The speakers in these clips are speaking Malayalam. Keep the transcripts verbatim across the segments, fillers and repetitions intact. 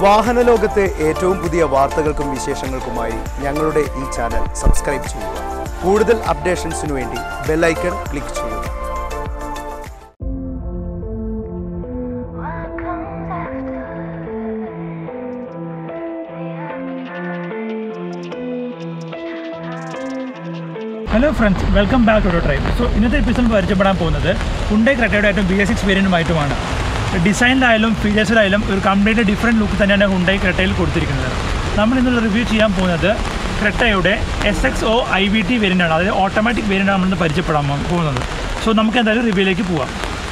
വാഹന ലോകത്തെ ഏറ്റവും പുതിയ വാർത്തകൾക്കും വിശേഷങ്ങൾക്കുമായി ഞങ്ങളുടെ ഈ ചാനൽ സബ്സ്ക്രൈബ് ചെയ്യുക. കൂടുതൽ അപ്ഡേഷൻസിനു വേണ്ടി ബെൽ ഐക്കൺ ക്ലിക്ക് ചെയ്യുക. Hello friends, welcome back to drive. So ഇന്നത്തെ എപ്പിസോഡ് പരിചയപ്പെടാൻ പോകുന്നത് ഹുണ്ടായ് ക്രെറ്റയുടെ ആയിട്ടും ബി എസ് സിക്സ് വേരിയൻറ്റുമായിട്ടുമാണ്. ഡിസൈനിലായാലും ഫീച്ചേഴ്സിലായാലും ഒരു കംപ്ലീറ്റ് ഡിഫറെൻറ്റ് ലുക്ക് തന്നെയാണ് ഹുണ്ടായ് ക്രെറ്റയിൽ കൊടുത്തിരിക്കുന്നത്. നമ്മൾ ഇന്നുള്ള റിവ്യൂ ചെയ്യാൻ പോകുന്നത് ക്രെറ്റയുടെ S X O I V T വേരിയൻ്റാണ്, അതായത് ഓട്ടോമാറ്റിക് വേരിയൻ്റാണ് നമ്മളിന്ന് പരിചയപ്പെടാൻ പോകുന്നത്. സോ നമുക്ക് എന്തായാലും റിവ്യൂയിലേക്ക് പോവാം.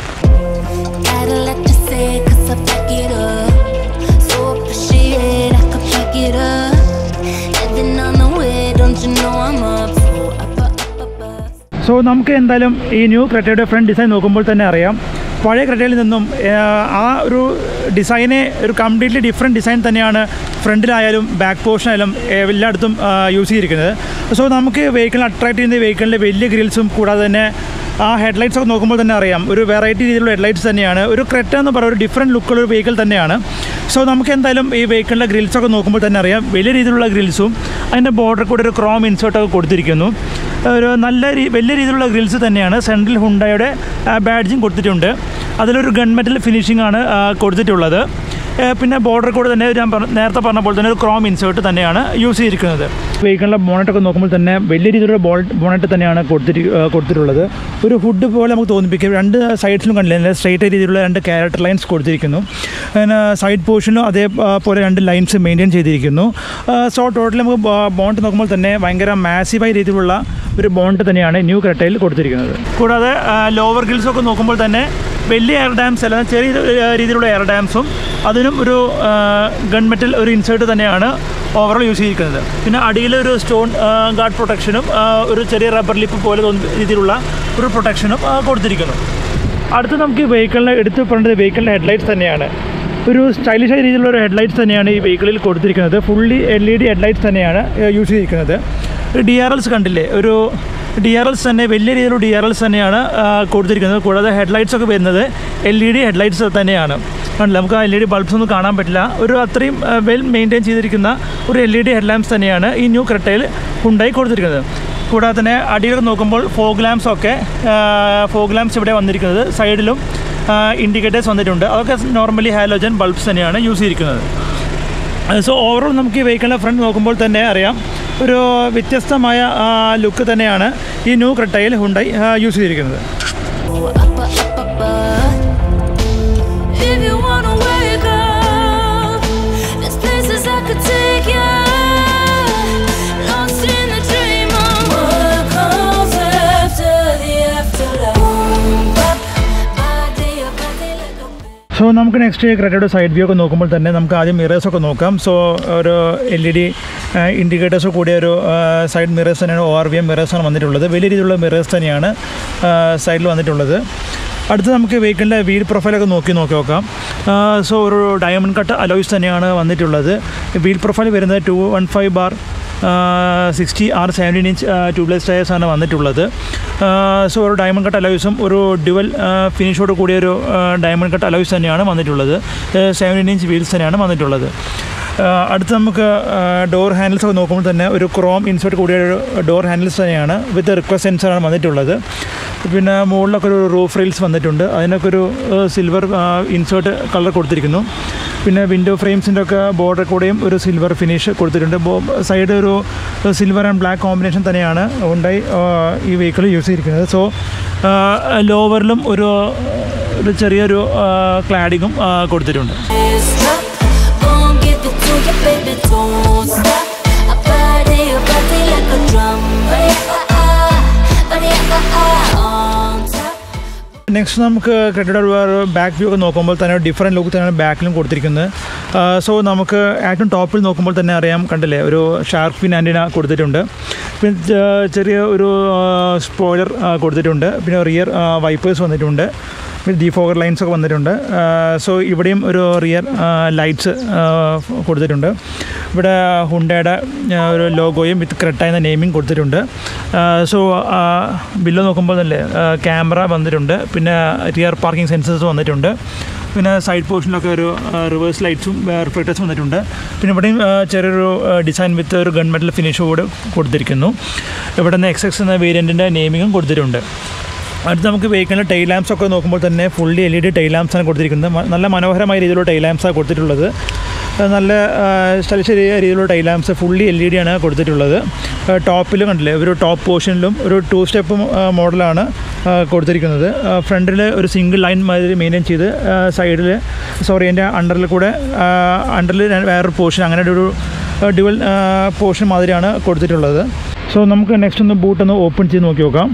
സോ നമുക്ക് എന്തായാലും ഈ ന്യൂ ക്രെറ്റയുടെ ഫ്രണ്ട് ഡിസൈൻ നോക്കുമ്പോൾ തന്നെ അറിയാം, പഴയ ക്രെറ്റയിൽ നിന്നും ആ ഒരു ഡിസൈനെ ഒരു കംപ്ലീറ്റ്ലി ഡിഫറെൻറ്റ് ഡിസൈൻ തന്നെയാണ് ഫ്രണ്ടിലായാലും ബാക്ക് പോർഷനായാലും എല്ലായിടത്തും യൂസ് ചെയ്തിരിക്കുന്നത്. സോ നമുക്ക് വെഹിക്കിളിനെ അട്രാക്ട് ചെയ്യുന്ന വെഹിക്കിളിൻ്റെ വലിയ ഗ്രിൽസും കൂടാതെ തന്നെ ആ ഹെഡ്ലൈറ്റ്സ് ഒക്കെ നോക്കുമ്പോൾ തന്നെ അറിയാം, ഒരു വെറൈറ്റി രീതിയിലുള്ള ഹെഡ്ലൈറ്റ്സ് തന്നെയാണ്. ഒരു ക്രെറ്റ എന്ന് പറയുന്ന ഒരു ഡിഫറെൻറ്റ് ലുക്കുള്ള ഒരു വെഹിക്കിൾ തന്നെയാണ്. സോ നമുക്ക് എന്തായാലും ഈ വെഹിക്കിളിൻ്റെ ഗ്രിൽസൊക്കെ നോക്കുമ്പോൾ തന്നെ അറിയാം, വലിയ രീതിയിലുള്ള ഗ്രിൽസും അതിൻ്റെ ബോർഡർ കൂടെ ഒരു ക്രോം ഇൻസേർട്ടൊക്കെ കൊടുത്തിരിക്കുന്നു. ഒരു നല്ല വലിയ രീതിയിലുള്ള ഗ്രിൽസ് തന്നെയാണ്. സെൻട്രൽ ഹുണ്ടായുടെ ബാഡ്ജിങ് കൊടുത്തിട്ടുണ്ട്. അതിലൊരു ഗൺമെറ്റൽ ഫിനിഷിംഗ് ആണ് കൊടുത്തിട്ടുള്ളത്. പിന്നെ ബോർഡർ കൂടെ തന്നെ ഞാൻ നേരത്തെ പറഞ്ഞ പോലെ തന്നെ ഒരു ക്രോം ഇൻസേർട്ട് തന്നെയാണ് യൂസ് ചെയ്തിരിക്കുന്നത്. വെഹിക്കിളിൻ്റെ ബോണറ്റൊക്കെ നോക്കുമ്പോൾ തന്നെ വലിയ രീതിയിലുള്ള ബോൾ ബോണറ്റ് തന്നെയാണ് കൊടുത്തിട്ട് കൊടുത്തിട്ടുള്ളത്. ഒരു ഹുഡ് പോലെ നമുക്ക് തോന്നിപ്പിക്കും. രണ്ട് സൈഡ്സിലും കണ്ടില്ല, സ്ട്രൈറ്റ് രീതിയിലുള്ള രണ്ട് ക്യാരക്ടർ ലൈൻസ് കൊടുത്തിരിക്കുന്നു. പിന്നെ സൈഡ് പോർഷനും അതേപോലെ രണ്ട് ലൈൻസ് മെയിൻറ്റെയിൻ ചെയ്തിരിക്കുന്നു. സോ ടോട്ടലി നമുക്ക് ബോണ്ട് നോക്കുമ്പോൾ തന്നെ ഭയങ്കര മാസീവായ രീതിയിലുള്ള ഒരു ബോണ്ട് തന്നെയാണ് ന്യൂ ക്രെറ്റയിൽ കൊടുത്തിരിക്കുന്നത്. കൂടാതെ ലോവർ ഗ്രിൽസൊക്കെ നോക്കുമ്പോൾ തന്നെ വലിയ എയർ ഡാംസ് അല്ല, ചെറിയ രീതിയിലുള്ള എയർ ഡാംസും അതിനും ഒരു ഗൺമെറ്റൽ ഒരു ഇൻസേർട്ട് തന്നെയാണ് ഓവറോൾ യൂസ് ചെയ്തിരിക്കുന്നത്. പിന്നെ അടിയിലൊരു സ്റ്റോൺ ഗാർഡ് പ്രൊട്ടക്ഷനും ഒരു ചെറിയ റബ്ബർ ലിപ്പ് പോലെ രീതിയിലുള്ള ഒരു പ്രൊട്ടക്ഷനും കൊടുത്തിരിക്കുന്നു. അടുത്ത് നമുക്ക് ഈ വെഹിക്കിളിനെ എടുത്ത് പറയേണ്ടത് വെഹിക്കിളിൻ്റെ ഹെഡ്ലൈറ്റ്സ് തന്നെയാണ്. ഒരു സ്റ്റൈലിഷായ രീതിയിലുള്ള ഒരു ഹെഡ്ലൈറ്റ്സ് തന്നെയാണ് ഈ വെഹിക്കിളിൽ കൊടുത്തിരിക്കുന്നത്. Fully L E D headlights തന്നെയാണ് യൂസ് ചെയ്തിരിക്കുന്നത്. ഡി ആർ എൽസ് കണ്ടില്ലേ, ഒരു ഡി ആർ എൽസ് തന്നെ വലിയ രീതിയിലുള്ള ഡി ആർ എൽസ് തന്നെയാണ് കൊടുത്തിരിക്കുന്നത്. കൂടാതെ ഹെഡ്ലൈറ്റ്സ് ഒക്കെ വരുന്നത് എൽ ഇ ഡി ഹെഡ്ലൈറ്റ്സ് തന്നെയാണ്. കണ്ടില്ല, നമുക്ക് എൽ ഇ ഡി ബൾബ്സ് ഒന്നും കാണാൻ പറ്റില്ല. ഒരു അത്രയും വെൽ മെയിൻറ്റെയിൻ ചെയ്തിരിക്കുന്ന ഒരു എൽ ഇ ഡി ഹെഡ്ലാംപ്സ് തന്നെയാണ് ഈ ന്യൂ ക്രെറ്റയിൽ ഹുണ്ടായ് കൊടുത്തിരിക്കുന്നത്. കൂടാതെ തന്നെ അടിയിൽ നോക്കുമ്പോൾ ഫോഗ് ലാംപ്സ് ഒക്കെ ഫോഗ് ലാംപ്സ് ഇവിടെ വന്നിരിക്കുന്നത്. സൈഡിലും ഇൻഡിക്കേറ്റേഴ്സ് വന്നിട്ടുണ്ട്. അതൊക്കെ നോർമലി ഹാലോജൻ ബൾബ്സ് തന്നെയാണ് യൂസ് ചെയ്തിരിക്കുന്നത്. സോ ഓവറോൾ നമുക്ക് ഈ വെഹിക്കിളിൻ്റെ ഫ്രണ്ട് നോക്കുമ്പോൾ തന്നെ അറിയാം, ഒരു വ്യത്യസ്തമായ ലുക്ക് തന്നെയാണ് ഈ ന്യൂ ക്രെറ്റയിൽ ഹുണ്ടായ് യൂസ് ചെയ്തിരിക്കുന്നത്. സോ നമുക്ക് നെക്സ്റ്റ് ക്രെറ്റയുടെ സൈഡ് വ്യൂ ഒക്കെ നോക്കുമ്പോൾ തന്നെ നമുക്ക് ആദ്യം മിറേഴ്സൊക്കെ നോക്കാം. സോ ഒരു എൽ ഇ ഡി ഇൻഡിക്കേറ്റേഴ്സ് കൂടിയ ഒരു സൈഡ് മിറേഴ്സ് തന്നെയാണ്, ഒ ആർ വി എം മിറേഴ്സാണ് വന്നിട്ടുള്ളത്. വലിയ രീതിയിലുള്ള മിറേഴ്സ് തന്നെയാണ് സൈഡിൽ വന്നിട്ടുള്ളത്. അടുത്ത് നമുക്ക് വെഹിക്കിളിൻ്റെ വീൽ പ്രൊഫൈലൊക്കെ നോക്കി നോക്കി നോക്കാം. സോ ഒരു ഡയമണ്ട് കട്ട് അലോയ്സ് തന്നെയാണ് വന്നിട്ടുള്ളത്. വീൽ പ്രൊഫൈൽ വരുന്നത് two one five bar sixty R seventeen inch tubeless ടയേഴ്സാണ് വന്നിട്ടുള്ളത്. സോ ഒരു ഡയമണ്ട് കട്ട് അലോയ്സും ഒരു ഡ്യുവൽ ഫിനിഷോട് കൂടിയ ഒരു ഡയമണ്ട് കട്ട് അലോയ്സ് തന്നെയാണ് വന്നിട്ടുള്ളത്. സെവൻറ്റീൻ ഇഞ്ച് വീൽസ് തന്നെയാണ് വന്നിട്ടുള്ളത്. അടുത്ത് നമുക്ക് ഡോർ ഹാൻഡിൽസ് ഒക്കെ നോക്കുമ്പോൾ തന്നെ ഒരു ക്രോം ഇൻസേർട്ട് കൂടിയ ഒരു ഡോർ ഹാൻഡിൽസ് തന്നെയാണ് വിത്ത് റിക്വസ്റ്റ് സെൻസറാണ് വന്നിട്ടുള്ളത്. പിന്നെ മുകളിലൊക്കെ ഒരു റൂഫ് റെയിൽസ് വന്നിട്ടുണ്ട്. അതിനൊക്കെ ഒരു സിൽവർ ഇൻസേർട്ട് കളർ കൊടുത്തിരിക്കുന്നു. പിന്നെ വിൻഡോ ഫ്രെയിംസിൻ്റെ ഒക്കെ ബോർഡർ കൂടെയും ഒരു സിൽവർ ഫിനിഷ് കൊടുത്തിട്ടുണ്ട്. സൈഡ് ഒരു സിൽവർ ആൻഡ് ബ്ലാക്ക് കോമ്പിനേഷൻ തന്നെയാണ് ഹുണ്ടായ് ഈ വെഹിക്കിൾ യൂസ് ചെയ്തിരിക്കുന്നത്. സോ ലോവറിലും ഒരു ഒരു ചെറിയൊരു ക്ലാഡിങ്ങും കൊടുത്തിട്ടുണ്ട്. നെക്സ്റ്റ് നമുക്ക് ക്രെറ്റയുടെ ബാക്ക് വ്യൂ ഒക്കെ നോക്കുമ്പോൾ തന്നെ ഡിഫറെൻറ്റ് ലുക്ക് തന്നെയാണ് ബാക്കിലും കൊടുത്തിരിക്കുന്നത്. സോ നമുക്ക് ഏറ്റവും ടോപ്പിൽ നോക്കുമ്പോൾ തന്നെ അറിയാം, കണ്ടില്ലേ, ഒരു ഷാർക്ക് ഫിൻ ആൻറ്റിന കൊടുത്തിട്ടുണ്ട്. പിന്നെ ചെറിയ ഒരു സ്പോയിലർ കൊടുത്തിട്ടുണ്ട്. പിന്നെ റിയർ വൈപ്പേഴ്സ് വന്നിട്ടുണ്ട്. പിന്നെ ഡിഫോഗർ ലൈൻസ് ഒക്കെ വന്നിട്ടുണ്ട്. സോ ഇവിടെയും ഒരു റിയർ ലൈറ്റ്സ് കൊടുത്തിട്ടുണ്ട്. ഇവിടെ ഹുണ്ടയുടെ ഒരു ലോഗോയും വിത്ത് ക്രെറ്റ എന്ന നെയിമിങ് കൊടുത്തിട്ടുണ്ട്. സോ ബില്ല് നോക്കുമ്പോൾ തന്നെ ക്യാമറ വന്നിട്ടുണ്ട്. പിന്നെ റിയർ പാർക്കിംഗ് സെൻസേഴ്സ് വന്നിട്ടുണ്ട്. പിന്നെ സൈഡ് പോർഷനിലൊക്കെ ഒരു റിവേഴ്സ് ലൈറ്റ്സും റിഫ്ലക്ടേഴ്സും വന്നിട്ടുണ്ട്. പിന്നെ ഇവിടെയും ചെറിയൊരു ഡിസൈൻ വിത്ത് ഒരു ഗൺ മെറ്റൽ ഫിനിഷോട് കൊടുത്തിരിക്കുന്നു. ഇവിടെ നിന്ന് എക്സ് എക്സ് എന്ന വേരിയൻറ്റിൻ്റെ നെയിമിങ്ങും കൊടുത്തിട്ടുണ്ട്. അടുത്ത് നമുക്ക് വെഹിക്കിളിൻ്റെ ടൈൽ ലാംപ്സ് ഒക്കെ നോക്കുമ്പോൾ തന്നെ fully L E D tail ലാംപ്സാണ് കൊടുത്തിരിക്കുന്നത്. നല്ല മനോഹരമായ രീതിയിലുള്ള ടൈൽ ലാംപ്സാണ് കൊടുത്തിട്ടുള്ളത്. നല്ല സ്റ്റൈലിഷ് രീതിയിലുള്ള tail lamps fully L E D ആണ് കൊടുത്തിട്ടുള്ളത്. ടോപ്പിലും കണ്ടില്ലേ ഒരു ടോപ്പ് പോർഷനിലും ഒരു ടു സ്റ്റെപ്പ് മോഡലാണ് കൊടുത്തിരിക്കുന്നത്. ഫ്രണ്ടിൽ ഒരു സിംഗിൾ ലൈൻ മാതിരി മെയിൻറ്റെയിൻ ചെയ്ത് സൈഡിൽ സോറി എൻ്റെ അണ്ടറിൽ കൂടെ അണ്ടറിൽ വേറൊരു പോർഷൻ അങ്ങനെ ഒരു ഡ്യുവൽ പോർഷൻ മാതിരിയാണ് കൊടുത്തിട്ടുള്ളത്. സോ നമുക്ക് നെക്സ്റ്റ് ഒന്ന് ബൂട്ടൊന്ന് ഓപ്പൺ ചെയ്ത് നോക്കി നോക്കാം.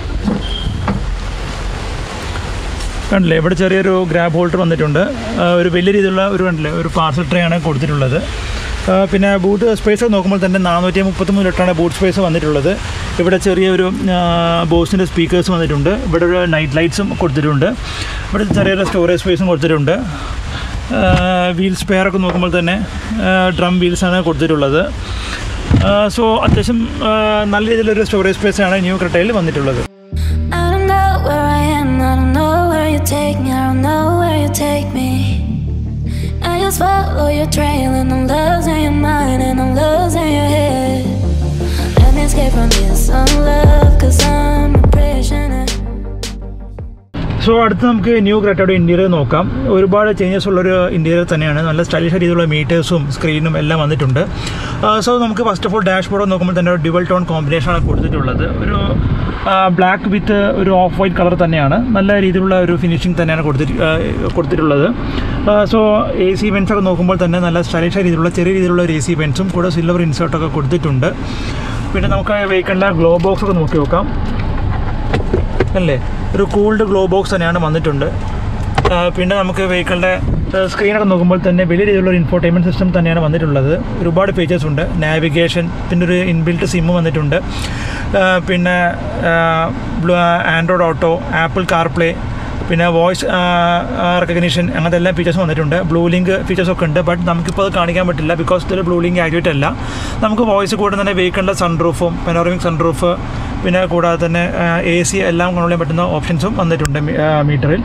കണ്ടില്ലേ ഇവിടെ ചെറിയൊരു ഗ്രാബ് ഹോൾഡർ വന്നിട്ടുണ്ട്. ഒരു വലിയ രീതിയിലുള്ള ഒരു കണ്ടില്ലേ ഒരു പാർസൽ ട്രേ ആണ് കൊടുത്തിട്ടുള്ളത്. പിന്നെ ബൂട്ട് സ്പേസ് നോക്കുമ്പോൾ തന്നെ നാനൂറ്റി മുപ്പത്തൊമ്പത് ലിറ്ററാണ് ബൂട്ട് സ്പേസ് വന്നിട്ടുള്ളത്. ഇവിടെ ചെറിയൊരു ബോസിൻ്റെ സ്പീക്കേഴ്സ് വന്നിട്ടുണ്ട്. ഇവിടെ ഒരു നൈറ്റ് ലൈറ്റ്സും കൊടുത്തിട്ടുണ്ട്. ഇവിടെ ചെറിയൊരു സ്റ്റോറേജ് സ്പേസും കൊടുത്തിട്ടുണ്ട്. വീൽ സ്പെയറൊക്കെ നോക്കുമ്പോൾ തന്നെ ഡ്രം വീൽസാണ് കൊടുത്തിട്ടുള്ളത്. സോ അത്യാവശ്യം നല്ല രീതിയിലൊരു സ്റ്റോറേജ് സ്പേസാണ് ന്യൂ ക്രെറ്റയിൽ വന്നിട്ടുള്ളത്. Take me, I don't know where you take me. I just follow your trail and I'm losing your mind and I'm losing your head. Let me escape from this unlove cause I'm a prisoner. So അടുത്ത് നമുക്ക് ന്യൂ ക്രെറ്റയുടെ ഇൻറ്റീരിയർ നോക്കാം. ഒരുപാട് ചേഞ്ചസ് ഉള്ളൊരു ഇൻറ്റീരിയർ തന്നെയാണ്. നല്ല സ്റ്റൈലിഷ് രീതിയിലുള്ള മീറ്റേഴ്സും സ്ക്രീനും എല്ലാം വന്നിട്ടുണ്ട്. സോ നമുക്ക് ഫസ്റ്റ് ഓഫ് ഓൾ ഡാഷ്ബോർഡ് നോക്കുമ്പോൾ തന്നെ ഒരു ഡ്യുവൽ ടോൺ കോമ്പിനേഷനാണ് കൊടുത്തിട്ടുള്ളത്. ഒരു ബ്ലാക്ക് വിത്ത് ഒരു ഓഫ് വൈറ്റ് കളർ തന്നെയാണ്. നല്ല രീതിയിലുള്ള ഒരു ഫിനിഷിംഗ് തന്നെയാണ് കൊടുത്തിട്ട് കൊടുത്തിട്ടുള്ളത്. സോ എ സി വെൻസൊക്കെ നോക്കുമ്പോൾ തന്നെ നല്ല സ്റ്റൈലിഷ് രീതിയിലുള്ള ചെറിയ രീതിയിലുള്ള ഒരു എ സി വെൻസും കൂടെ സിൽവർ ഇൻസേർട്ടൊക്കെ കൊടുത്തിട്ടുണ്ട്. പിന്നെ നമുക്ക് വെഹിക്കിളിൻ്റെ ഗ്ലോ ബോക്സ് ഒക്കെ നോക്കി നോക്കാം. അല്ലേ ഒരു കൂൾഡ് ഗ്ലോ ബോക്സ് തന്നെയാണ് വന്നിട്ടുണ്ട്. പിന്നെ നമുക്ക് വെഹിക്കിളിൻ്റെ സ്ക്രീനൊക്കെ നോക്കുമ്പോൾ തന്നെ വലിയ രീതിയിലുള്ള ഇൻഫോർടൈൻമെൻറ്റ് സിസ്റ്റം തന്നെയാണ് വന്നിട്ടുള്ളത്. ഒരുപാട് ഫീച്ചേഴ്സ് ഉണ്ട്. നാവിഗേഷൻ, പിന്നെ ഒരു ഇൻബിൽറ്റ് സിമ്മ് വന്നിട്ടുണ്ട്. പിന്നെ ആൻഡ്രോയിഡ് ഓട്ടോ, ആപ്പിൾ കാർപ്ലേ, പിന്നെ വോയിസ് റെക്കഗ്നിഷൻ അങ്ങനത്തെ എല്ലാ ഫീച്ചേഴ്സും വന്നിട്ടുണ്ട്. ബ്ലൂ ലിങ്ക് ഫീച്ചേഴ്സൊക്കെ ഉണ്ട്. ബട്ട് നമുക്കിപ്പോൾ അത് കാണിക്കാൻ പറ്റില്ല ബിക്കോസ് ഇതിൽ ബ്ലൂ ലിങ്ക് ആക്ടിവേറ്റ് അല്ല. നമുക്ക് വോയിസ് കൂടെ തന്നെ വെഹിക്കിളിൻ്റെ സൺറൂഫും പെനോറമിക് സൺറൂഫ് പിന്നെ കൂടാതെ തന്നെ എ സി എല്ലാം കൺട്രോൾ ചെയ്യാൻ പറ്റുന്ന ഓപ്ഷൻസും വന്നിട്ടുണ്ട് മീറ്ററിൽ.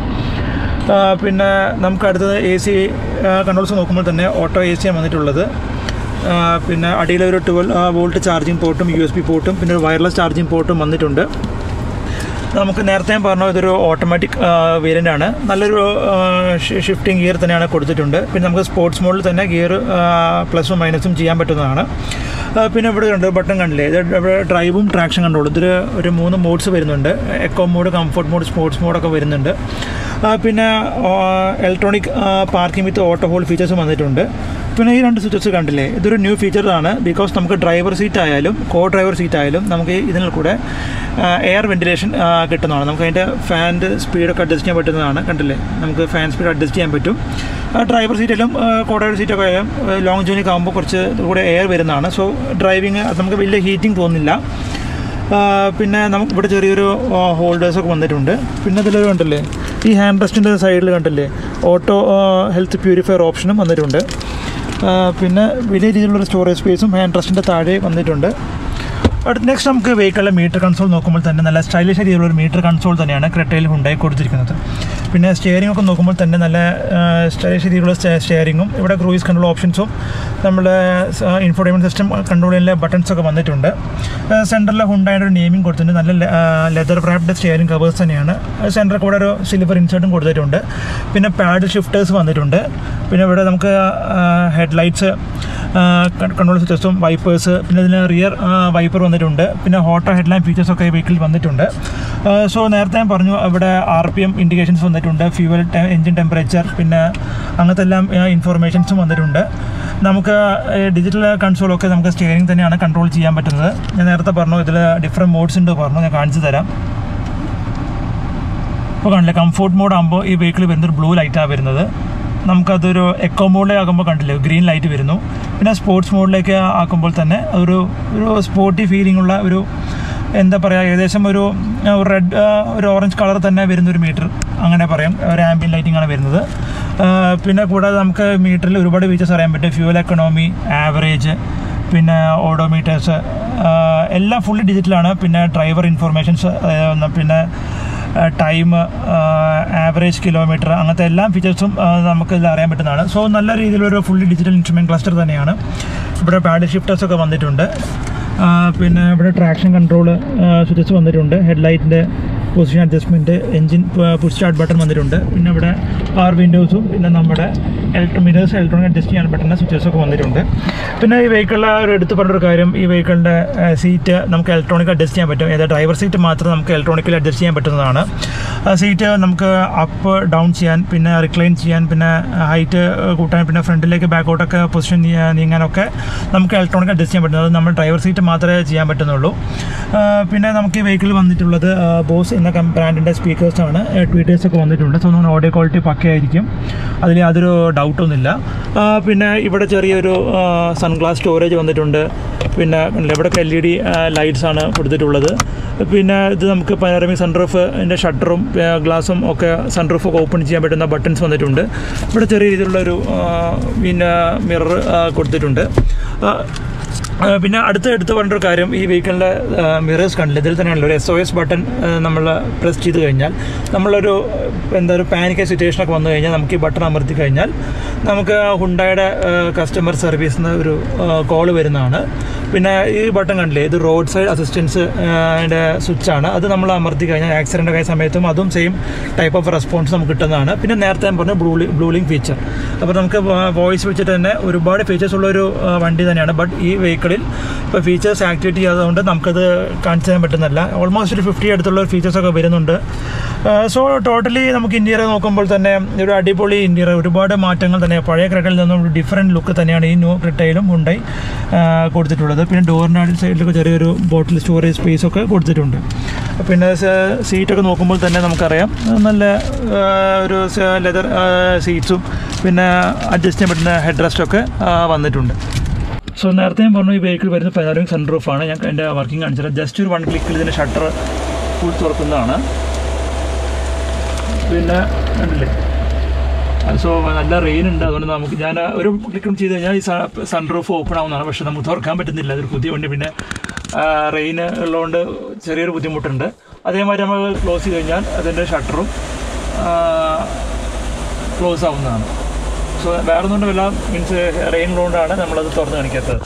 പിന്നെ നമുക്ക് അടുത്തത് എ സി കൺട്രോൾസ് നോക്കുമ്പോൾ തന്നെ ഓട്ടോ എ സിയാണ് വന്നിട്ടുള്ളത്. പിന്നെ അടിയിലൊരു ട്വൽവ് വോൾട്ട് ചാർജിങ് പോർട്ടും യു എസ് ബി പോർട്ടും പിന്നെ ഒരു വയർലെസ് ചാർജിങ് പോർട്ടും വന്നിട്ടുണ്ട്. നമുക്ക് നേരത്തെ ഞാൻ പറഞ്ഞു ഇതൊരു ഓട്ടോമാറ്റിക് വേരിയൻ്റ് ആണ്. നല്ലൊരു ഷിഫ്റ്റിംഗ് ഗിയർ തന്നെയാണ് കൊടുത്തിട്ടുണ്ട്. പിന്നെ നമുക്ക് സ്പോർട്സ് മോഡിൽ തന്നെ ഗിയർ പ്ലസും മൈനസും ചെയ്യാൻ പറ്റുന്നതാണ്. പിന്നെ ഇവിടെ കണ്ട് ബട്ടൺ കണ്ടില്ലേ, ഇത് ഇവിടെ ഡ്രൈവും ട്രാക്ഷൻ കൺട്രോളും. ഇതിൽ ഒരു മൂന്ന് മോഡ്സ് വരുന്നുണ്ട്. Eco mode, comfort mode, sports മോഡൊക്കെ വരുന്നുണ്ട്. പിന്നെ electronic parking with auto hold ഫീച്ചേഴ്സും വന്നിട്ടുണ്ട്. പിന്നെ ഈ രണ്ട് സ്വിച്ചസ് കണ്ടില്ലേ, ഇതൊരു ന്യൂ ഫീച്ചറാണ്. ബിക്കോസ് നമുക്ക് ഡ്രൈവർ സീറ്റ് ആയാലും കോ ഡ്രൈവർ സീറ്റ് ആയാലും നമുക്ക് ഇതിൽ കൂടെ എയർ വെൻറ്റിലേഷൻ കിട്ടുന്നതാണ്. നമുക്ക് അതിൻ്റെ ഫാൻ്റെ സ്പീഡൊക്കെ അഡ്ജസ്റ്റ് ചെയ്യാൻ പറ്റുന്നതാണ്. കണ്ടില്ലേ, നമുക്ക് ഫാൻ സ്പീഡ് അഡ്ജസ്റ്റ് ചെയ്യാൻ പറ്റും. ഡ്രൈവർ സീറ്റിലും കോ ഡ്രൈവർ സീറ്റൊക്കെ ആയാലും ലോങ് ജേർണിക്ക് ആകുമ്പോൾ കുറച്ച് കൂടെ എയർ വരുന്നതാണ്. സോ ഡ്രൈവിങ് നമുക്ക് വലിയ ഹീറ്റിംഗ് തോന്നില്ല. പിന്നെ നമുക്ക് ഇവിടെ ചെറിയൊരു ഹോൾഡേഴ്സൊക്കെ വന്നിട്ടുണ്ട്. പിന്നെ ഇതിലൊരു കണ്ടില്ലേ, ഈ ഹാൻഡ് റെസ്റ്റിൻ്റെ സൈഡിൽ കണ്ടില്ലേ ഓട്ടോ ഹെൽത്ത് പ്യൂരിഫയർ ഓപ്ഷനും വന്നിട്ടുണ്ട്. പിന്നെ വലിയ രീതിയിലുള്ളൊരു സ്റ്റോറേജ് സ്പേസും ഹാൻഡ് റെസ്റ്റിൻ്റെ താഴെ വന്നിട്ടുണ്ട്. അടുത്ത നെക്സ്റ്റ് നമുക്ക് വെഹിക്കിളിലെ മീറ്റർ കൺസോൾ നോക്കുമ്പോൾ തന്നെ നല്ല സ്റ്റൈലിഷ് രീതിയിലുള്ള ഒരു മീറ്റർ കൺസോൾ തന്നെയാണ് ക്രെറ്റയിൽ ഹുണ്ടായി കൊടുത്തിരിക്കുന്നത്. പിന്നെ സ്റ്റിയറിംഗ് ഒക്കെ നോക്കുമ്പോൾ തന്നെ നല്ല സ്റ്റൈലിഷ് രീതിയിലുള്ള സ്റ്റിയറിങ്ങും ഇവിടെ ക്രൂയിസ് കൺട്രോൾ ഓപ്ഷൻസും നമ്മുടെ ഇൻഫോർടൈൻമെൻറ്റ് സിസ്റ്റം കൺട്രോൾ ചെയ്യാനുള്ള ബട്ടൺസൊക്കെ വന്നിട്ടുണ്ട്. സെൻറ്ററിലെ ഹുണ്ടായുടെ ഒരു നെയിമിംഗ് കൊടുത്തിട്ടുണ്ട്. നല്ല ലെതർ റാപ്ഡ് സ്റ്റിയറിംഗ് കവേഴ്സ് തന്നെയാണ്. സെൻറ്ററിൽ കൂടെ ഒരു സിൽവർ ഇൻസേർട്ടും കൊടുത്തിട്ടുണ്ട്. പിന്നെ പാഡ് ഷിഫ്റ്റേഴ്സ് വന്നിട്ടുണ്ട്. പിന്നെ ഇവിടെ നമുക്ക് head lights control system, wipers, പിന്നെ ഇതിന് റിയർ വൈപ്പർ വന്നിട്ടുണ്ട്. പിന്നെ ഹോട്ടോ ഹെഡ് ലാമ്പ് ഫീച്ചേഴ്സൊക്കെ ഈ വെഹിക്കിളിൽ വന്നിട്ടുണ്ട്. സോ നേരത്തെ ഞാൻ പറഞ്ഞു ഇവിടെ ആർ പി എം ഇൻഡിക്കേഷൻസ് വന്നിട്ടുണ്ട്, ഫ്യൂവൽ എൻജിൻ ടെമ്പറേച്ചർ, പിന്നെ അങ്ങനത്തെ എല്ലാം ഇൻഫോർമേഷൻസും വന്നിട്ടുണ്ട്. നമുക്ക് ഡിജിറ്റൽ കൺസോളൊക്കെ നമുക്ക് സ്റ്റിയറിംഗ് തന്നെയാണ് കൺട്രോൾ ചെയ്യാൻ പറ്റുന്നത്. ഞാൻ നേരത്തെ പറഞ്ഞു ഇതിൽ ഡിഫറെൻറ്റ് മോഡ്സ് ഉണ്ട് പറഞ്ഞു, ഞാൻ കാണിച്ചു തരാം. ഇപ്പോൾ കാണില്ലേ, കംഫോർട്ട് മോഡ് ആകുമ്പോൾ ഈ വെഹിക്കിൾ വരുന്നൊരു ബ്ലൂ ലൈറ്റാണ് വരുന്നത്. നമുക്കതൊരു എക്കോ മോഡിലേക്ക് ആക്കുമ്പോൾ കണ്ടില്ലേ ഗ്രീൻ ലൈറ്റ് വരുന്നു. പിന്നെ സ്പോർട്സ് മോഡിലേക്ക് ആക്കുമ്പോൾ തന്നെ ഒരു ഒരു സ്പോർട്ടി ഫീലിംഗ് ഉള്ള ഒരു എന്താ പറയുക, ഏകദേശം ഒരു റെഡ് ഒരു ഓറഞ്ച് കളർ തന്നെ വരുന്നൊരു മീറ്റർ അങ്ങനെ പറയാം. ഒരു ആംബിയൻ ലൈറ്റിംഗ് ആണ് വരുന്നത്. പിന്നെ കൂടാതെ നമുക്ക് മീറ്ററിൽ ഒരുപാട് ഫീച്ചേഴ്സ് അറിയാൻ പറ്റും. ഫ്യൂവൽ എക്കണോമി, ആവറേജ്, പിന്നെ ഓഡോമീറ്റേഴ്സ് എല്ലാം ഫുള്ളി ഡിജിറ്റലാണ്. പിന്നെ ഡ്രൈവർ ഇൻഫോർമേഷൻസ്, പിന്നെ ടൈം, ആവറേജ് കിലോമീറ്റർ, അങ്ങനത്തെ എല്ലാ ഫീച്ചേഴ്സും നമുക്ക് ഇതിൽ അറിയാൻ പറ്റുന്നതാണ്. സോ നല്ല രീതിയിലൊരു ഫുള്ളി ഡിജിറ്റൽ ഇൻസ്ട്രുമെൻറ്റ് ക്ലസ്റ്റർ തന്നെയാണ്. ഇവിടെ പാഡിൽ ഷിഫ്റ്റേഴ്സൊക്കെ വന്നിട്ടുണ്ട്. പിന്നെ ഇവിടെ ട്രാക്ഷൻ കൺട്രോൾ സ്വിച്ചസ് വന്നിട്ടുണ്ട്, ഹെഡ്ലൈറ്റിൻ്റെ position adjustment, engine push start button വന്നിട്ടുണ്ട്. പിന്നെ ഇവിടെ പവർ വിൻഡോസും പിന്നെ നമ്മുടെ ഇലക്ട്രോ മിറേഴ്സ് ഇലക്ട്രോണിക് അഡ്ജസ്റ്റ് ചെയ്യാൻ പറ്റുന്ന സ്വിച്ചസൊക്കെ വന്നിട്ടുണ്ട്. പിന്നെ ഈ വെഹിക്കിളിലെ ഒരു എടുത്ത് പറഞ്ഞൊരു കാര്യം, ഈ വെഹിക്കിളിൻ്റെ സീറ്റ് നമുക്ക് ഇലക്ട്രോണിക് അഡ്ജസ്റ്റ് ചെയ്യാൻ പറ്റും. ഏതാ ഡ്രൈവർ സീറ്റ് മാത്രം നമുക്ക് ഇലക്ട്രോണിക്കലി അഡ്ജസ്റ്റ് ചെയ്യാൻ പറ്റുന്നതാണ്. സീറ്റ് നമുക്ക് അപ്പ് ഡൗൺ ചെയ്യാൻ, പിന്നെ റിക്ലൈൻ ചെയ്യാൻ, പിന്നെ ഹൈറ്റ് കൂട്ടാൻ, പിന്നെ ഫ്രണ്ടിലേക്ക് ബാക്കോട്ടൊക്കെ പൊസിഷൻ നീങ്ങാനൊക്കെ നമുക്ക് ഇലക്ട്രോണിക് അഡ്ജസ്റ്റ് ചെയ്യാൻ പറ്റുന്നത്. നമ്മൾ ഡ്രൈവർ സീറ്റ് മാത്രമേ ചെയ്യാൻ പറ്റുന്നുള്ളൂ. പിന്നെ നമുക്ക് ഈ വെഹിക്കിൾ വന്നിട്ടുള്ളത് ബോസ് എന്ന ബ്രാൻഡിൻ്റെ സ്പീക്കേഴ്സാണ്. ട്വീറ്റേഴ്സൊക്കെ വന്നിട്ടുണ്ട്. സോ നമ്മൾ ഓഡിയോ ക്വാളിറ്റി പക്കയായിരിക്കും, അതിൽ യാതൊരു ഡൗട്ടൊന്നുമില്ല. പിന്നെ ഇവിടെ ചെറിയൊരു സൺഗ്ലാസ് സ്റ്റോറേജ് വന്നിട്ടുണ്ട്. പിന്നെ ഇവിടെയൊക്കെ എൽ ഇ ഡി ലൈറ്റ്സാണ് കൊടുത്തിട്ടുള്ളത്. പിന്നെ ഇത് നമുക്ക് പനോരമിക് സൺറൂഫിൻ്റെ ഷട്ടറും ഗ്ലാസും ഒക്കെ സൺറൂഫൊക്കെ ഓപ്പൺ ചെയ്യാൻ പറ്റുന്ന ബട്ടൺസ് വന്നിട്ടുണ്ട്. ഇവിടെ ചെറിയ രീതിയിലുള്ളൊരു പിന്നെ മിറർ കൊടുത്തിട്ടുണ്ട്. പിന്നെ അടുത്ത എടുത്ത് പറഞ്ഞൊരു കാര്യം, ഈ വെഹിക്കിളിൻ്റെ മിറേഴ്സ് കണ്ടില്ല, ഇതിൽ തന്നെയാണല്ലോ ഒരു എസ് ഒ എസ് ബട്ടൺ നമ്മൾ പ്രസ് ചെയ്ത് കഴിഞ്ഞാൽ നമ്മളൊരു എന്താ ഒരു പാനിക് സിറ്റുവേഷനൊക്കെ വന്നു കഴിഞ്ഞാൽ നമുക്ക് ഈ ബട്ടൺ അമർത്തി കഴിഞ്ഞാൽ നമുക്ക് ഹുണ്ടായുടെ കസ്റ്റമർ സർവീസിൽ നിന്ന് ഒരു കോൾ വരുന്നതാണ്. പിന്നെ ഈ ബട്ടൺ കണ്ടില്ലേ, ഇത് റോഡ് സൈഡ് അസിസ്റ്റൻസ് ൻ്റെ സ്വിച്ചാണ്. അത് നമ്മൾ അമർത്തി കഴിഞ്ഞാൽ ആക്സിഡൻ്റ് ആയ സമയത്തും അതും സെയിം ടൈപ്പ് ഓഫ് റെസ്പോൺസ് നമുക്ക് കിട്ടുന്നതാണ്. പിന്നെ നേരത്തെ ഞാൻ പറഞ്ഞ ബ്ലൂ ബ്ലൂലിംഗ് ഫീച്ചർ. അപ്പോൾ നമുക്ക് വോയിസ് വെച്ചിട്ട് തന്നെ ഒരുപാട് ഫീച്ചേഴ്സ് ഉള്ളൊരു വണ്ടി തന്നെയാണ്. ബട്ട് ഈ വെഹിക്കിളിൽ ഇപ്പോൾ ഫീച്ചേഴ്സ് ആക്ടിവേറ്റ് ചെയ്യാത്തതുകൊണ്ട് നമുക്കത് കാണിച്ചു തരാൻ പറ്റുന്നില്ല. ഓൾമോസ്റ്റ് ഒരു ഫിഫ്റ്റി അടുത്തുള്ള ഫീച്ചേഴ്സൊക്കെ വരുന്നുണ്ട്. സോ ടോട്ടലി നമുക്ക് ഇന്റീരിയർ നോക്കുമ്പോൾ തന്നെ ഒരു അടിപൊളി ഇന്റീരിയർ, ഒരുപാട് മാറ്റങ്ങൾ തന്നെ, പഴയ ക്രെറ്റയിൽ നിന്നും ഒരു ഡിഫറെൻറ്റ് ലുക്ക് തന്നെയാണ് ഈ ന്യൂ ക്രെറ്റയിലും ഹുണ്ടായി കൊടുത്തിട്ടുള്ളത്. പിന്നെ ഡോറിൻ്റെ സൈഡിലൊക്കെ ചെറിയൊരു ബോട്ടിൽ സ്റ്റോറേജ് സ്പേസ് ഒക്കെ കൊടുത്തിട്ടുണ്ട്. പിന്നെ സീറ്റൊക്കെ നോക്കുമ്പോൾ തന്നെ നമുക്കറിയാം നല്ല ഒരു ലെതർ സീറ്റ്സും പിന്നെ അഡ്ജസ്റ്റ് ചെയ്യാൻ പറ്റുന്ന ഹെഡ് റെസ്റ്റൊക്കെ വന്നിട്ടുണ്ട്. സോ നേരത്തെ ഞാൻ പറഞ്ഞു ഈ വെഹിക്കിൾ വരുന്ന പനോരമിക് സൺറൂഫാണ്. ഞാൻ എൻ്റെ വർക്കിംഗ് കാണിച്ചത് ജസ്റ്റ് ഒരു വൺ ക്ലിക്കിൽ ഇതിൻ്റെ ഷട്ടർ ഫുൾ തുറക്കുന്നതാണ്. പിന്നെ കണ്ടില്ലേ, സോ നല്ല റെയിൻ ഉണ്ട്, അതുകൊണ്ട് നമുക്ക് ഞാൻ ഒരു ക്ലിക്ക് ചെയ്ത് കഴിഞ്ഞാൽ ഈ സൺറൂഫ് ഓപ്പൺ ആവുന്നതാണ്. പക്ഷേ നമുക്ക് തുറക്കാൻ പറ്റുന്നില്ല, അതൊരു പുതിയ വണ്ടി. പിന്നെ റെയിൻ ഉള്ളതുകൊണ്ട് ചെറിയൊരു ബുദ്ധിമുട്ടുണ്ട്. അതേമാതിരി നമ്മൾ ക്ലോസ് ചെയ്ത് കഴിഞ്ഞാൽ അതിൻ്റെ ഷട്ടറും ക്ലോസ് ആവുന്നതാണ്. സോ വേറെ ഒന്നുകൊണ്ട് വല്ല മീൻസ് റെയിൻ ഉള്ളതുകൊണ്ടാണ് നമ്മളത് തുറന്ന് കാണിക്കാത്തത്.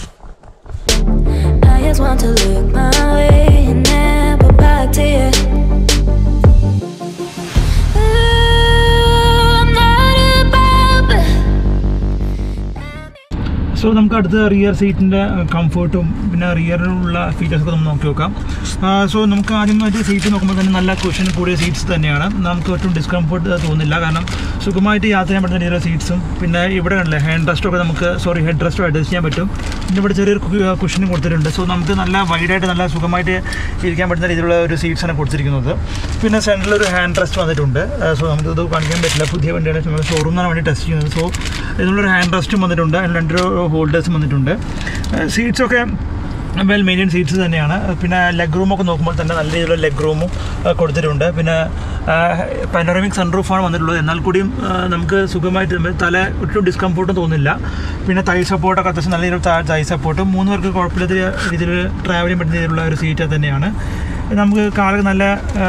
സോ നമുക്ക് അടുത്ത റിയർ സീറ്റിൻ്റെ കംഫർട്ടും പിന്നെ റിയറിലുള്ള ഫീച്ചേഴ്സൊക്കെ നമുക്ക് നോക്കി നോക്കാം. സോ നമുക്ക് ആദ്യമായിട്ട് സീറ്റ് നോക്കുമ്പോൾ തന്നെ നല്ല കുഷൻ കൂടിയ സീറ്റ്സ് തന്നെയാണ്. നമുക്ക് ഒട്ടും ഡിസ്കംഫർട്ട് തോന്നില്ല, കാരണം സുഖമായിട്ട് യാത്ര ചെയ്യാൻ പറ്റുന്ന രീതിയിലുള്ള സീറ്റ്സും പിന്നെ ഇവിടെ കണ്ടില്ലേ ഹാൻഡ് റെസ്റ്റൊക്കെ നമുക്ക് സോറി ഹെഡ് റെസ്റ്റോ അഡ്ജസ്റ്റ് ചെയ്യാൻ പറ്റും. പിന്നെ ഇവിടെ ചെറിയൊരു കുഷനും കൊടുത്തിട്ടുണ്ട്. സോ നമുക്ക് നല്ല വൈഡായിട്ട് നല്ല സുഖമായിട്ട് ഇരിക്കാൻ പറ്റുന്ന രീതിയിലുള്ള ഒരു സീറ്റ്സാണ് കൊടുത്തിരിക്കുന്നത്. പിന്നെ സെൻറ്ററിലൊരു ഹാൻഡ് റെസ്റ്റ് വന്നിട്ടുണ്ട്. സോ നമുക്കിത് കാണിക്കാൻ പറ്റില്ല, പുതിയ വണ്ടിയാണ്, നമ്മൾ ഷോറൂമിനാണ് വേണ്ടി ടെസ്റ്റ് ചെയ്യുന്നത്. സോ ഇതിനുള്ളൊരു ഹാൻഡ് റെസ്റ്റും വന്നിട്ടുണ്ട്, അതിൽ രണ്ടൊരു ഹോൾഡേഴ്സും വന്നിട്ടുണ്ട്. സീറ്റ്സൊക്കെ വെൽ മെയിൻറ്റെയിൻ സീറ്റ്സ് തന്നെയാണ്. പിന്നെ ലെഗ് റൂമൊക്കെ നോക്കുമ്പോൾ തന്നെ നല്ല രീതിയിലുള്ള ലെഗ് റൂമും കൊടുത്തിട്ടുണ്ട്. പിന്നെ പനോരമിക് സൺറൂഫാണ് വന്നിട്ടുള്ളത്, എന്നാൽ കൂടിയും നമുക്ക് സുഖമായിട്ട് തല ഒട്ടും ഡിസ്കംഫോർട്ടും തോന്നില്ല. പിന്നെ തൈ സപ്പോർട്ടൊക്കെ അത്യാവശ്യം നല്ല രീതിയിൽ തൈ സപ്പോർട്ടും മൂന്ന് പേർക്ക് കുഴപ്പമില്ലാത്ത രീതിയിൽ ട്രാവൽ ചെയ്യാൻ പറ്റുന്ന രീതിയിലുള്ള ഒരു സീറ്റ് തന്നെയാണ്. നമുക്ക് കാറ് നല്ല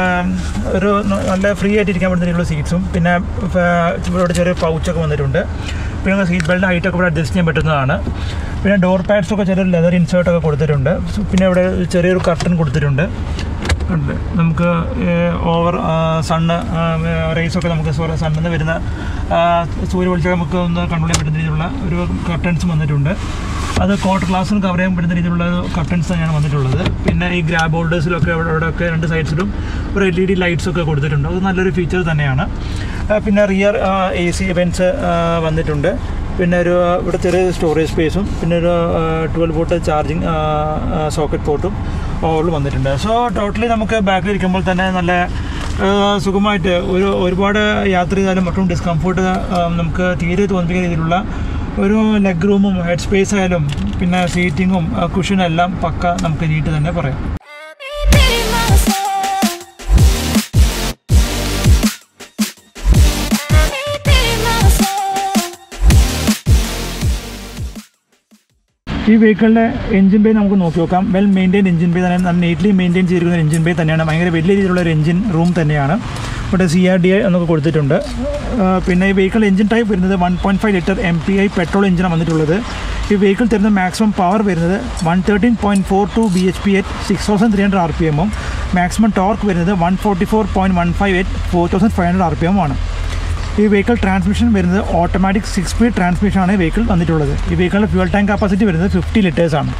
ഒരു നല്ല ഫ്രീ ആയിട്ട് ഇരിക്കാൻ പറ്റുന്ന രീതിയിലുള്ള സീറ്റ്സും പിന്നെ ഇവിടെ ചെറിയ പൗച്ചൊക്കെ വന്നിട്ടുണ്ട്. പിന്നെ സീറ്റ് ബെൽറ്റ് ഹൈറ്റൊക്കെ ഇവിടെ അഡ്ജസ്റ്റ് ചെയ്യാൻ പറ്റുന്നതാണ്. പിന്നെ ഡോർ പാഡ്സൊക്കെ ചെറിയൊരു ലെതർ ഇൻസേർട്ടൊക്കെ കൊടുത്തിട്ടുണ്ട്. പിന്നെ ഇവിടെ ചെറിയൊരു കർട്ടൻ കൊടുത്തിട്ടുണ്ട്. ഉണ്ട് നമുക്ക് ഓവർ സണ്ണ് റേസൊക്കെ നമുക്ക് സണ്ണിൽ നിന്ന് വരുന്ന സൂര്യ വെളിച്ചം നമുക്ക് ഒന്ന് കൺട്രോൾ ചെയ്യാൻ പറ്റുന്ന രീതിയിലുള്ള ഒരു കർട്ടൻസ് വന്നിട്ടുണ്ട്. അത് കോട്ട് ഗ്ലാസ്സിന് കവർ ചെയ്യാൻ പറ്റുന്ന രീതിയിലുള്ള കർട്ടൻസ് തന്നെയാണ് വന്നിട്ടുള്ളത്. പിന്നെ ഈ ഗ്രാബ് ഹോൾഡേഴ്സിലൊക്കെ ഇവിടെ ഇവിടെയൊക്കെ രണ്ട് സൈഡ്സിലും ഒരു എൽ ഇ ഡി ലൈറ്റ്സൊക്കെ കൊടുത്തിട്ടുണ്ട്, അത് നല്ലൊരു ഫീച്ചർ തന്നെയാണ്. പിന്നെ റിയർ എ സി വെൻസ് വന്നിട്ടുണ്ട്. പിന്നെ ഒരു ഇവിടെ ചെറിയ സ്റ്റോറേജ് സ്പേസും പിന്നെ ഒരു ട്വൽവ് വോൾട്ട് ചാർജിങ് സോക്കറ്റ് പോർട്ടും ഓവറിൽ വന്നിട്ടുണ്ട്. സോ ടോട്ടലി നമുക്ക് ബാക്കിലിരിക്കുമ്പോൾ തന്നെ നല്ല സുഖമായിട്ട് ഒരു ഒരുപാട് യാത്ര ചെയ്താലും ഒട്ടും ഡിസ്കംഫോർട്ട് നമുക്ക് തീരെ തോന്നിപ്പിക്കുന്ന രീതിയിലുള്ള ഒരു ലെഗ് റൂമും ഹെഡ് സ്പേസ് ആയാലും പിന്നെ സീറ്റിങ്ങും കുഷനും എല്ലാം പക്ക നമുക്ക് നീട്ട് തന്നെ പറയാം. ഈ വെഹിക്കിളിൻ്റെ എഞ്ചിൻ ബേ നമുക്ക് നോക്കി നോക്കാം. വെൽ മെയിൻറ്റെയിൻ എഞ്ചിൻ ബേ തന്നെ, നല്ല നീറ്റ്ലി മെയിൻറ്റെയിൻ ചെയ്തിരിക്കുന്ന എഞ്ചിൻ ബേ തന്നെയാണ്. ഭയങ്കര വലിയ രീതിയിലുള്ള ഒരു എഞ്ചിൻ റൂം തന്നെയാണ്. ഇവിടെ സി ആർ ഡി ഐ എന്നൊക്കെ കൊടുത്തിട്ടുണ്ട്. പിന്നെ ഈ വെഹിക്കിൾ എഞ്ചിൻ ടൈപ്പ് വരുന്നത് one point five litre M P I petrol എഞ്ചിനാണ് വന്നിട്ടുള്ളത്. ഈ വെഹിക്കിൾ തരുന്ന മാക്സിമം പവർ വരുന്നത് one thirteen point four two B H P at six thousand three hundred R P എമ്മും മാക്സിമം ടോർക്ക് വരുന്നത് one forty four point one five at four thousand five hundred R P എമ്മാണ്. ഈ വെഹിക്കിൾ ട്രാൻസ്മിഷൻ വരുന്നത് ഓട്ടോമാറ്റിക് സിക്സ് സ്പീഡ് ട്രാൻസ്മിഷനാണ് ഈ വെഹിക്കിൾ വന്നിട്ടുള്ളത്. ഈ വെഹിക്കിളിൻ്റെ ഫ്യൂൽ ടാങ്ക് കപ്പാസിറ്റി വരുന്നത് ഫിഫ്റ്റി ലിറ്റേഴ്സാണ്.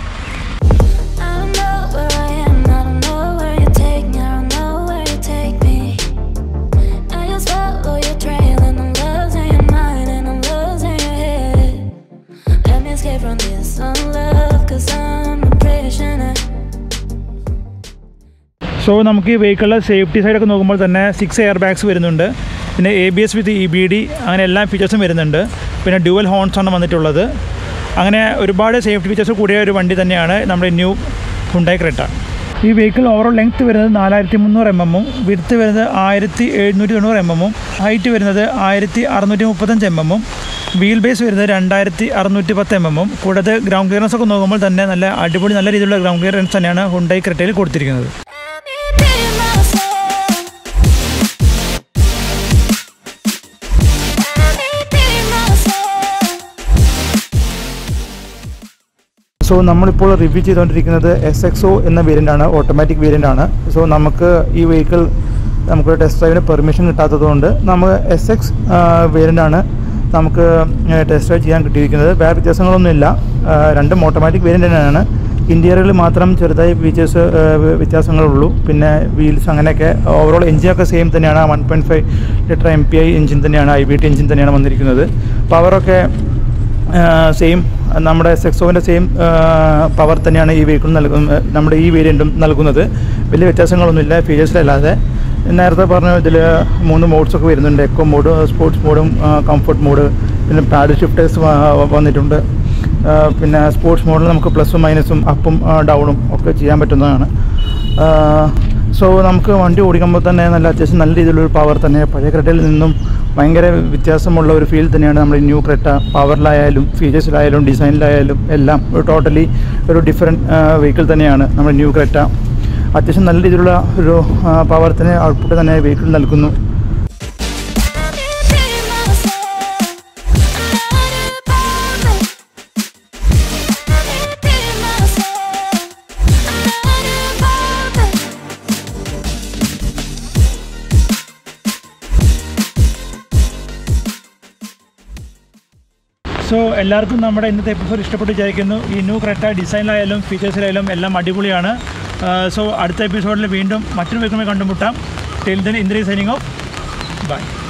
സോ നമുക്ക് ഈ വെഹിക്കിളിലെ സേഫ്റ്റി സൈഡൊക്കെ നോക്കുമ്പോൾ തന്നെ സിക്സ് എയർ ബാഗ്സ് വരുന്നുണ്ട്. പിന്നെ A B S with E B D അങ്ങനെ എല്ലാ ഫീച്ചേഴ്സും വരുന്നുണ്ട്. പിന്നെ ഡ്യുവൽ ഹോൺസാണ് വന്നിട്ടുള്ളത്. അങ്ങനെ ഒരുപാട് സേഫ്റ്റി ഫീച്ചേഴ്സ് കൂടിയ ഒരു വണ്ടി തന്നെയാണ് നമ്മുടെ ന്യൂ ഹ്യുണ്ടായി ക്രെറ്റ. ഈ വെഹിക്കിൾ ഓവറോൾ ലെങ്ത്ത് വരുന്നത് നാലായിരത്തി മുന്നൂറ് എം എമ്മും വിഡ്ത്ത് വരുന്നത് ആയിരത്തി എഴുന്നൂറ്റി തൊണ്ണൂറ് എം എമ്മും ഹൈറ്റ് വരുന്നത് ആയിരത്തി അറുന്നൂറ്റി മുപ്പത്തഞ്ച് എം എമ്മും വീൽ ബേസ് വരുന്നത് രണ്ടായിരത്തി അറുന്നൂറ്റി പത്ത് എം എമ്മും കൂടാതെ ഗ്രൗണ്ട് ക്ലിയറൻസ് ഒക്കെ നോക്കുമ്പോൾ തന്നെ നല്ല അടിപൊളി നല്ല രീതിയിലുള്ള ഗ്രൗണ്ട് ക്ലിയറൻസ് തന്നെയാണ് ഹ്യുണ്ടായി ക്രെറ്റയിൽ കൊടുത്തിരിക്കുന്നത്. സോ നമ്മളിപ്പോൾ റിവ്യൂ ചെയ്തുകൊണ്ടിരിക്കുന്നത് എസ് എക്സ് ഒ എന്ന വേരിയൻ്റാണ്, ഓട്ടോമാറ്റിക് വേരിയൻ്റാണ്. സോ നമുക്ക് ഈ വെഹിക്കിൾ നമുക്ക് ടെസ്റ്റ് ഡ്രൈവിന് പെർമിഷൻ കിട്ടാത്തതുകൊണ്ട് നമ്മൾ എസ് എക്സ് വേരിയൻ്റാണ് നമുക്ക് ടെസ്റ്റ് ഡ്രൈവ് ചെയ്യാൻ കിട്ടിയിരിക്കുന്നത്. വേറെ വ്യത്യാസങ്ങളൊന്നുമില്ല, രണ്ടും ഓട്ടോമാറ്റിക് വേരിയൻ്റ് തന്നെയാണ്. ഇൻറ്റീരിയറിൽ മാത്രം ചെറുതായി ഫീച്ചേഴ്സ് വ്യത്യാസങ്ങളുള്ളൂ. പിന്നെ വീൽസ് അങ്ങനെയൊക്കെ ഓവറോൾ എഞ്ചിനൊക്കെ സെയിം തന്നെയാണ്. One point five litre M P I engine തന്നെയാണ്, ഐ ബി ടി എഞ്ചിൻ തന്നെയാണ് വന്നിരിക്കുന്നത്. പവറൊക്കെ സെയിം നമ്മുടെ എസ് എക്സ് ഒവിൻ്റെ സെയിം പവർ തന്നെയാണ് ഈ വെഹിക്കിൾ നൽകുന്നത്, നമ്മുടെ ഈ വേരിയൻറ്റും നൽകുന്നത്. വലിയ വ്യത്യാസങ്ങളൊന്നുമില്ല ഫീച്ചേഴ്സിലല്ലാതെ. നേരത്തെ പറഞ്ഞ ഇതിൽ മൂന്ന് മോഡ്സൊക്കെ വരുന്നുണ്ട്. എക്കോ മോഡ്, സ്പോർട്സ് മോഡും കംഫർട്ട് മോഡ്, പിന്നെ പാഡിൽ ഷിഫ്റ്റേഴ്സ് വന്നിട്ടുണ്ട്. പിന്നെ സ്പോർട്സ് മോഡിൽ നമുക്ക് പ്ലസും മൈനസും അപ്പും ഡൗണും ഒക്കെ ചെയ്യാൻ പറ്റുന്നതാണ്. സോ നമുക്ക് വണ്ടി ഓടിക്കുമ്പോൾ തന്നെ നല്ല അത്യാവശ്യം നല്ല രീതിയിലുള്ളൊരു പവർ തന്നെ, പഴയ ക്രെറ്റയിൽ നിന്നും ഭയങ്കര വ്യത്യാസമുള്ള ഒരു ഫീൽ തന്നെയാണ് നമ്മുടെ ന്യൂ ക്രെറ്റ. പവറിലായാലും ഫീച്ചേഴ്സിലായാലും ഡിസൈനിലായാലും എല്ലാം ഒരു ടോട്ടലി ഒരു ഡിഫറെൻറ്റ് വെഹിക്കിൾ തന്നെയാണ് നമ്മുടെ ന്യൂ ക്രെറ്റ. അത്യാവശ്യം നല്ല രീതിയിലുള്ള ഒരു പവർ തന്നെ ഔട്ട്പുട്ട് തന്നെ വെഹിക്കിൾ നൽകുന്നു. സോ എല്ലാവർക്കും നമ്മുടെ ഇന്നത്തെ എപ്പിസോഡ് ഇഷ്ടപ്പെട്ട് വിചാരിക്കുന്നു. ഈ ന്യൂ ക്രെറ്റ ഡിസൈനിലായാലും ഫീച്ചേഴ്സിലായാലും എല്ലാം അടിപൊളിയാണ്. സോ അടുത്ത എപ്പിസോഡിൽ വീണ്ടും മറ്റൊരു വെഹിക്കിളുമായി കണ്ടുമുട്ടാം. Till then Indri signing off. By.